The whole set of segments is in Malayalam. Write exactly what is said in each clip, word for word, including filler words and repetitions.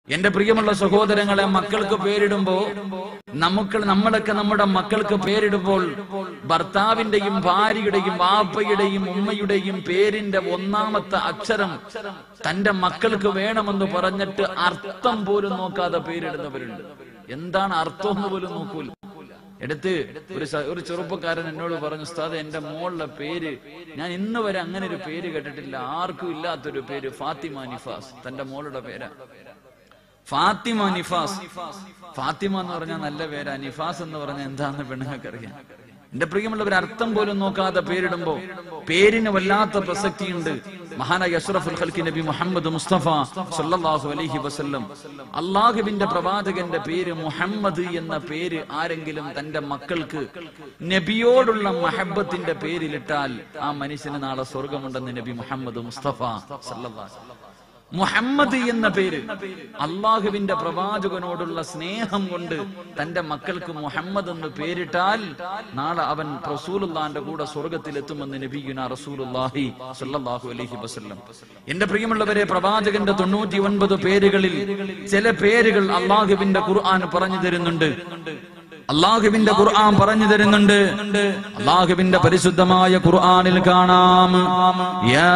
എന്റെ പ്രിയമുള്ള സഹോദരങ്ങളെ, മക്കൾക്ക് പേരിടുമ്പോ നമുക്ക് നമ്മളൊക്കെ നമ്മുടെ മക്കൾക്ക് പേരിടുമ്പോൾ ഭർത്താവിന്റെയും ഭാര്യയുടെയും വാപ്പയുടെയും ഉമ്മയുടെയും പേരിന്റെ ഒന്നാമത്തെ അക്ഷരം തന്റെ മക്കൾക്ക് വേണമെന്ന് പറഞ്ഞിട്ട് അർത്ഥം പോലും നോക്കാതെ പേരിടുന്നവരുണ്ട്. എന്താണ് അർത്ഥം എന്ന് പോലും നോക്കൂല. എടുത്ത് ഒരു ഒരു ചെറുപ്പക്കാരൻ എന്നോട് പറഞ്ഞു, ഉസ്താദ് എന്റെ മോളുടെ പേര് ഞാൻ ഇന്ന് വരെ അങ്ങനെ ഒരു പേര് കേട്ടിട്ടില്ല, ആർക്കും ഇല്ലാത്തൊരു പേര്, ഫാത്തിമ നിഫാസ്. തന്റെ മോളുടെ പേരാ ഫാത്തിമ നിഫാസ്. ഫാത്തിമ എന്ന് പറഞ്ഞാൽ നല്ല പേരാ, നിഫാസ് എന്ന് പറഞ്ഞാൽ എന്താന്ന് പെണ്ണുങ്ങൾക്ക് അറിയാം. എന്റെ പ്രിയമുള്ളവർ, അർത്ഥം പോലും നോക്കാതെ പേരിടുമ്പോ പേരിന് വല്ലാത്ത പ്രസക്തിയുണ്ട്. മഹാനായ അഷ്റഫുൽ ഖൽഖി നബി മുഹമ്മദ് മുസ്തഫ സല്ലല്ലാഹു അലൈഹി വസല്ലം, അള്ളാഹുവിന്റെ പ്രവാചകന്റെ പേര് മുഹമ്മദ് എന്ന പേര് ആരെങ്കിലും തന്റെ മക്കൾക്ക് നബിയോടുള്ള മഹബത്തിന്റെ പേരിലിട്ടാൽ ആ മനുഷ്യന് നാളെ സ്വർഗമുണ്ടെന്ന് നബി മുഹമ്മദ് മുസ്തഫ സല്ലല്ലാഹു അലൈഹി വസല്ലം. മുഹമ്മദ് എന്ന പേര് അള്ളാഹുവിന്റെ പ്രവാചകനോടുള്ള സ്നേഹം കൊണ്ട് തന്റെ മക്കൾക്ക് മുഹമ്മദ് എന്ന് പേരിട്ടാൽ നാളെ അവൻ റസൂലുള്ളാഹിന്റെ കൂടെ സ്വർഗത്തിലെത്തുമെന്ന് നബിയുനാ റസൂലുള്ളാഹി സ്വല്ലല്ലാഹു അലൈഹി വസല്ലം. എന്റെ പ്രിയമുള്ളവരെ, പ്രവാചകന്റെ തൊണ്ണൂറ്റി ഒൻപത് പേരുകളിൽ ചില പേരുകൾ അള്ളാഹുവിന്റെ ഖുർആൻ പറഞ്ഞു തരുന്നുണ്ട്. അള്ളാഹുവിന്റെ ഖുർആൻ പറഞ്ഞു തരുന്നുണ്ട്. അള്ളാഹുവിന്റെ പരിശുദ്ധമായ ഖുർആനിൽ കാണാം, യാ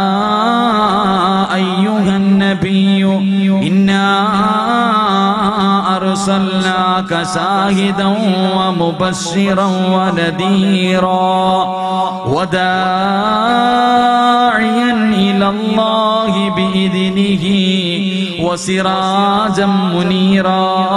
അയ്യുഹൻ നബിയ്യു ഇന്നാ അർസൽനാക ശാഹിദൻ വമുബശ്ശിറൻ വനദീറാ വദാഇയൻ ഇലല്ലാഹി ബിഇദ്നിഹി വസിറാജൻ മുനീറാ.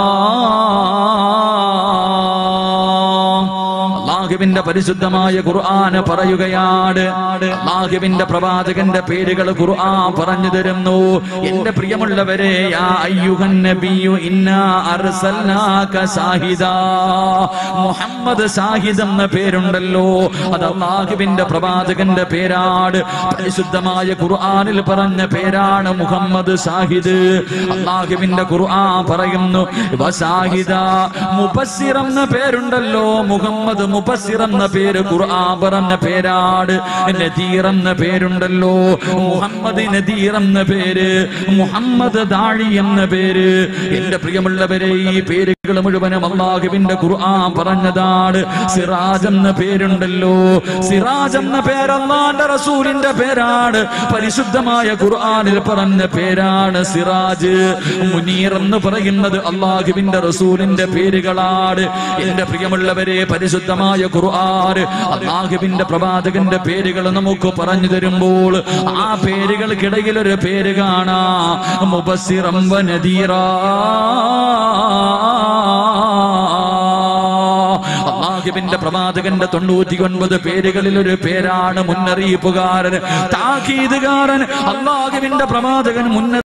അല്ലാഹുവിന്റെ പരിശുദ്ധമായ ഖുർആൻ പറയുകയാണ്, അല്ലാഹുവിന്റെ പ്രവാചകന്റെ പേരുകൾ ഖുർആൻ പറഞ്ഞു തരുന്നു. എന്റെ പ്രിയമുള്ളവരെ, യാ അയ്യുഹൻ നബിയ്യു ഇന്നാ അർസൽനാക ശാഹിദാ, മുഹമ്മദ് ശാഹിദ് എന്ന പേരുണ്ടല്ലോ, അത് അല്ലാഹുവിന്റെ പ്രവാചകന്റെ പേരാണ്. പരിശുദ്ധമായ ഖുർആനിൽ പറഞ്ഞ പേരാണ് മുഹമ്മദ് ശാഹിദ്. അല്ലാഹുവിന്റെ ഖുർആൻ പറയുന്നു, വശാഹിദാ മുബസ്സിർ എന്ന പേരുണ്ടല്ലോ, മുഹമ്മദ് മുബസ്സിർ എന്ന പേര് ഖുർആൻ പറഞ്ഞ പേരാണ്. നദീർ എന്ന പേരുണ്ടല്ലോ, മുഹമ്മദ് നദീർ എന്ന പേര്, മുഹമ്മദ് ദാഴി എന്ന പേര്. എന്റെ പ്രിയമുള്ളവരെ, ഈ പേരുകൾ മുഴുവനും അല്ലാഹുവിന്റെ ഖുർആൻ പറഞ്ഞതാണ്. സിറാജ് എന്ന പേരുണ്ടല്ലോ, സിറാജ് എന്ന പേര് അല്ലാഹുവിന്റെ റസൂലിന്റെ പേരാണ്. പരിശുദ്ധമായ ഖുർആനിൽ പറഞ്ഞ പേരാണ് സിറാജ്. മുനീർ എന്ന് പറയുന്നത് അല്ലാഹുവിന്റെ റസൂലിന്റെ പേരുകളാണ്. എന്റെ പ്രിയമുള്ളവരെ, പരിശുദ്ധമായ ഖുർആൻ അല്ലാഹുവിന്റെ പ്രവാചകന്റെ പേരുകൾ നമുക്ക് പറഞ്ഞു തരുമ്പോൾ ആ പേരുകൾക്കിടയിൽ ഒരു പേര് കാണാം, മുബസ്സിറൻ വനദീറാ. അല്ലാഹുവിന്റെ പ്രവാചകന്റെ തൊണ്ണൂറ്റി ഒൻപത് പേരുകളിൽ ഒരു പേരാണ് മുന്നറിയിപ്പുകാരൻ, താക്കീതുകാരൻ. അല്ലാഹുവിന്റെ പ്രവാചകൻ മുന്നറിയിപ്പ്